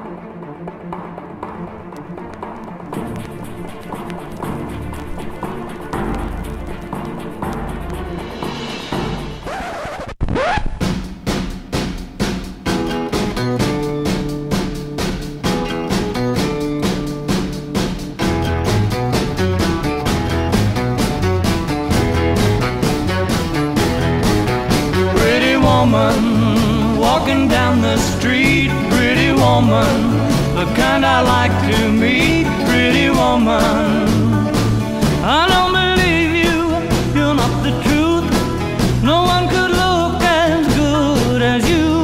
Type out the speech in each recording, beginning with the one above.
Walking down the street, pretty woman, the kind I like to meet, pretty woman. I don't believe you, you're not the truth. No one could look as good as you.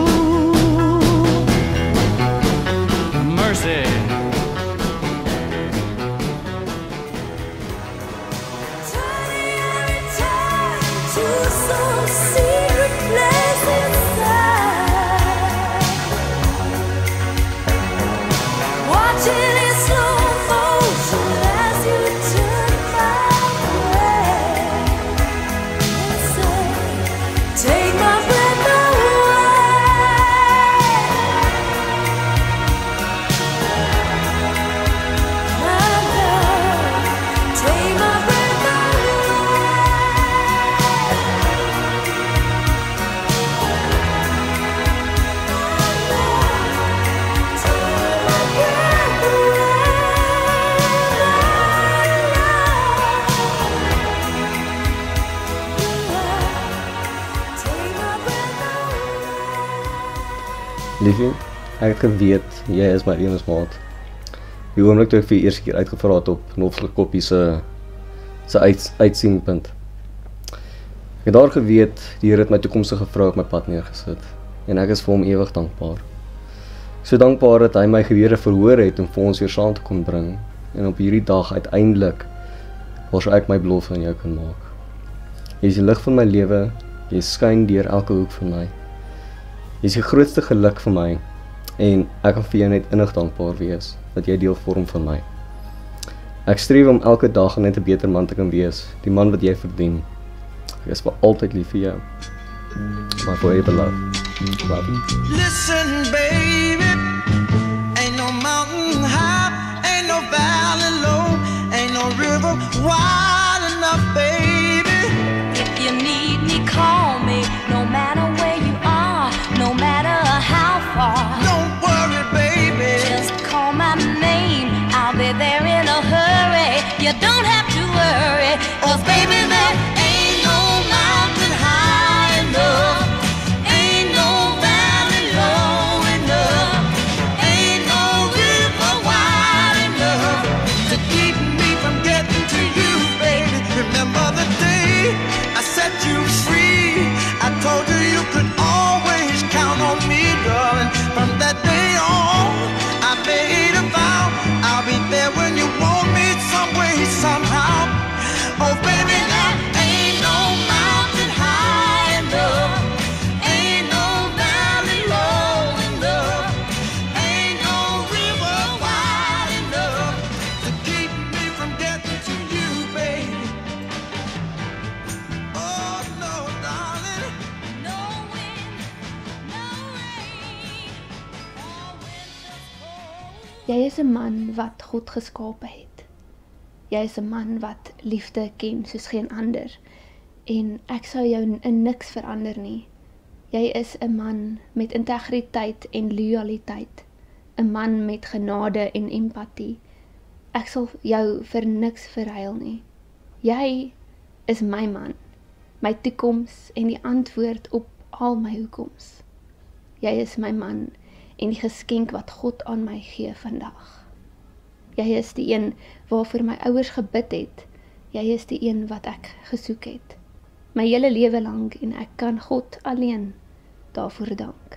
Mercy. Turning every time to some secret place inside. Watching in slow motion as you turn my way and say, take my breath away. My love, take my breath away. Liefie, ek het geweet, jy is my lewensmaat. Die oomblik toe ek vir die eerste keer uitgevra het op Nofsel Koppie se uitsienpunt. Ek het daar geweet, die Here het my toekomstige vrou op my pad neergesit. En ek is vir hom ewig dankbaar. Ek is so dankbaar dat hy my gewere verhoor het om vir ons weer saam te kon bring. En op hierdie dag uiteindelik, waar ek my belofte aan jou kan maak. Jy is die lig van my lewe, jy skyn deur elke hoek van my. Jy is die grootste geluk vir my, en ek kan vir jou net innig dankbaar wees, dat jy deel vorm van my. Ek streef om elke dag net 'n beter man te kan wees, die man wat jy verdien. Ek is vir altyd lief vir jou. My forever love. Love you. Listen, baby, ain't no mountain high, ain't no valley low, ain't no river wide enough, baby. If you need me, call me, no matter where you are, no matter how far. Don't worry, baby. Just call my name, I'll be there in a hurry. You don't have to worry, 'cause baby, there ain't no mountain high enough, ain't no valley low enough, ain't no river wide enough To keep me from getting to you, baby. Remember the day I set you free. I told you you could always count on me, darling. From that day on, I made a vow I'll be there when you want me, some way, somehow. Oh, baby, there ain't no mountain high enough, ain't no valley low enough, ain't no river wide enough to keep me from getting to you, baby. Oh, no, darling. No wind, no rain, or winter's cold. Jy is 'n man wat God geskape het. Jy is 'n man wat liefde ken soos geen ander. En ek sou jou in niks verander nie. Jy is 'n man met integriteit en loyaliteit. 'n man met genade en empatie. Ek sal jou vir niks verruil nie. Jy is my man, my toekoms en die antwoord op al my hoekoms. Jy is my man en die geskenk wat God aan my gee vandag. Jy is die een waarvoor my ouers gebid het. Jy is die een wat ek gesoek het. My hele lewe lank en ek kan God alleen daarvoor dank.